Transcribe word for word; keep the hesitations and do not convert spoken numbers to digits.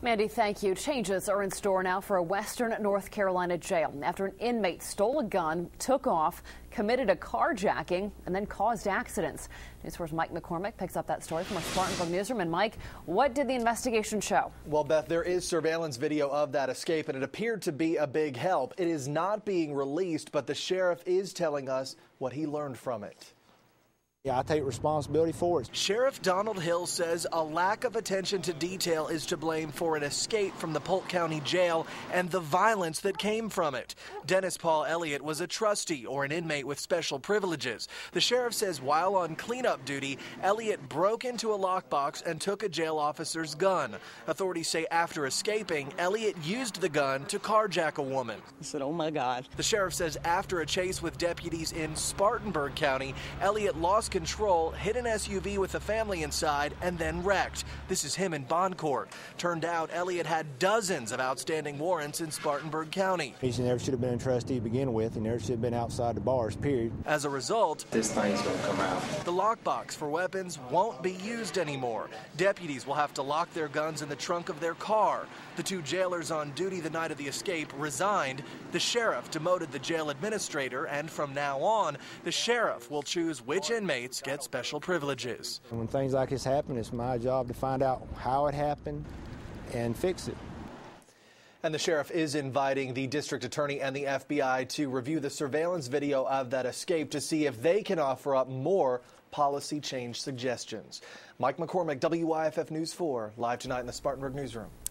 Mandy, thank you. Changes are in store now for a Western North Carolina jail after an inmate stole a gun, took off, committed a carjacking, and then caused accidents. News four's Mike McCormick picks up that story from our Spartanburg newsroom. And Mike, what did the investigation show? Well, Beth, there is surveillance video of that escape, and it appeared to be a big help. It is not being released, but the sheriff is telling us what he learned from it. Yeah, I take responsibility for it. Sheriff Donald Hill says a lack of attention to detail is to blame for an escape from the Polk County jail and the violence that came from it. Dennis Paul Elliott was a trustee or an inmate with special privileges. The sheriff says while on cleanup duty, Elliott broke into a lockbox and took a jail officer's gun. Authorities say after escaping, Elliott used the gun to carjack a woman. I said, oh my God. The sheriff says after a chase with deputies in Spartanburg County, Elliott lost control, hit an S U V with a family inside, and then wrecked. This is him in bond court. Turned out Elliott had dozens of outstanding warrants in Spartanburg County. He never should have been a trustee to begin with. He never should have been outside the bars, period. As a result, this thing's gonna come out. The lockbox for weapons won't be used anymore. Deputies will have to lock their guns in the trunk of their car. The two jailers on duty the night of the escape resigned. The sheriff demoted the jail administrator, and from now on, the sheriff will choose which inmates get special privileges. And when things like this happen, it's my job to find out how it happened and fix it. And the sheriff is inviting the district attorney and the F B I to review the surveillance video of that escape to see if they can offer up more policy change suggestions. Mike McCormick, W I F F News four, live tonight in the Spartanburg newsroom.